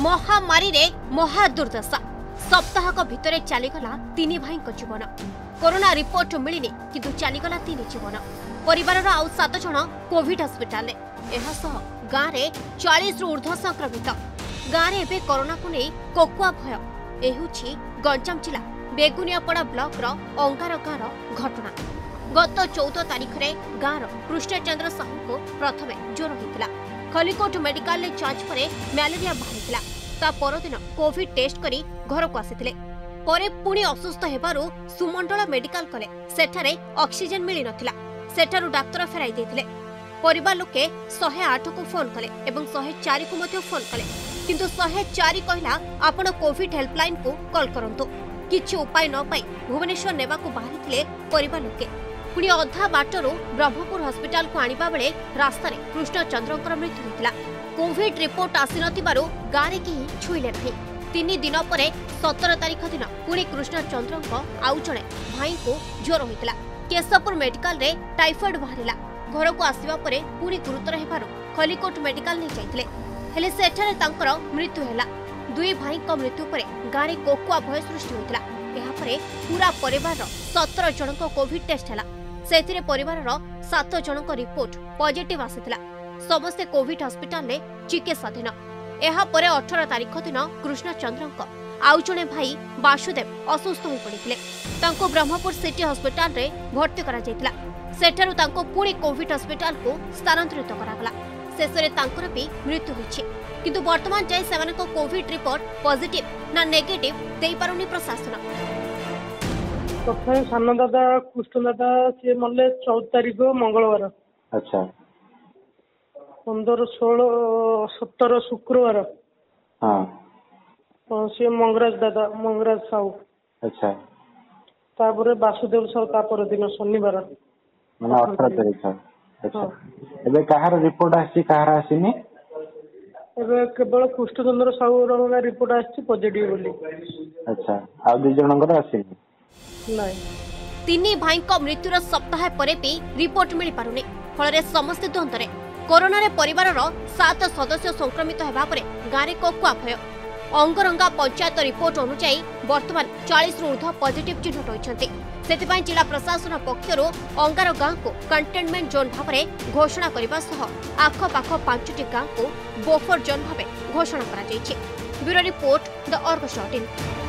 महामारी रे महादुर्दशा सप्ताहक भितर चलीगला तीन भाई जीवन। कोरोना रिपोर्ट मिलनी किंतु चलीगला तीन जीवन। परिवार आउ 7 जन कोविड हस्पिटाल गाँव में 40 रु ऊर्ध्व संक्रमित। गाँव में एवं कोरोना को नहीं कोकुआ भय। यह गंजाम जिला बेगुनियापड़ा ब्लॉक अंगार गाँव घटना। गत 14 तारीख में गाँव कृष्णचंद्र साहू को प्रथमे ज्वर होता। खलिकोट मेडिकल जांच पर मैलेरिया बाहरी ता परदिन कोविड टेस्ट करी घर को आसीथिले। परे पुणी असुस्थ हेबारु सुमंडल मेडिकल कले सेठारे ऑक्सीजन मिली नथिला। सेठारु डाक्टर फेराई देथिले। परिवार लोके 108 को फोन कले एवं 104 को मध्य फोन कले किंतु 104 कहला आपण कोविड हेल्पलाइन को कॉल करंतु। किछि उपाय न पाई भुवनेश्वर नेबा को बाहरिथिले परिवार लोके। पुणी अधा बाटरू ब्रह्मपुर हस्पिटाल को आनिबा बेले रास्ता रे कृष्णचंद्रकर मृत्यु होतिला। कोविड रिपोर्ट आसी नथिबारु गारे केही छुइले नाही। 3 दिन परे 17 तारीख दिन पुणी कृष्णचंद्रक आउ जणे भाई को ज्वर होतिला। केशवपुर मेडिकल रे टाइफॉइड बाहरिला। घर को आसीबा परे पुणी गुरुतर हेबारु खलिकोट मेडिकल नै जाइतिले हेले सेठारे तांकर मृत्यु हैला। दुई भाई को मृत्यु परे गारे कोकुआ भय सृष्टि होतिला। एहा परे पूरा परिवार 17 जन को कोविड टेस्ट हैला। सेथिरे परिवार 7 जन को रिपोर्ट पॉजिटिव आसीथिला। समस्ते कोविड हस्पिटाल रे चिकित्साधीन। एहा परे 18 तारीख दिन कृष्णचंद्रक आउ जणे भाई वासुदेव असुस्थ हो पड़िथिले। तांको ब्रह्मपुर सिटी हस्पिटाल रे भर्ती करा जायतिला। सेठारु तांको पुणी कोविड हस्पिटाल को स्थानांतरित करागला। शेषरे तांकर भी मृत्यु होइछि किंतु वर्तमान जाय सेमानको कोविड रिपोर्ट पॉजिटिव ना नेगेटिव देई पारुनी प्रशासन। प्रथम सान दादा कृष्ण दादा सी मल्ले 14 तारीख मंगलवार। अच्छा 15, 16, 17 शुक्रवार। हाँ सी मंगराज दादा मंगराज साहू। अच्छा तापर वासुदेव साहू तापर दिन शनिवार माने 18 तारीख। अच्छा एबे कहार रिपोर्ट आसी कहार आसीनी? एबे केवल कृष्णचंद्र साहू रो रिपोर्ट आसी पॉजिटिव बोली। अच्छा आ दु जनकर आसीनी नहीं। तीन भाई को मृत्युर सप्ताह परे भी रिपोर्ट मिल पारुनी। फल समस्त द्वंद्वे कोरोना रे परिवार 7 सदस्य संक्रमित होगा गाँव में कोकुआ भय। अंगरंगा पंचायत रिपोर्ट अनुसार वर्तमान 40 रु ऊर्ध्व पॉजिटिव चिन्हट होती। से जिला प्रशासन पक्षर अंगार गाँव को कंटेनमेंट जोन भाव में घोषणा करने सह आखपाख 5टी गाँव को बफर जोन भाव घोषणा करा। Bureau report the अर्गस.in।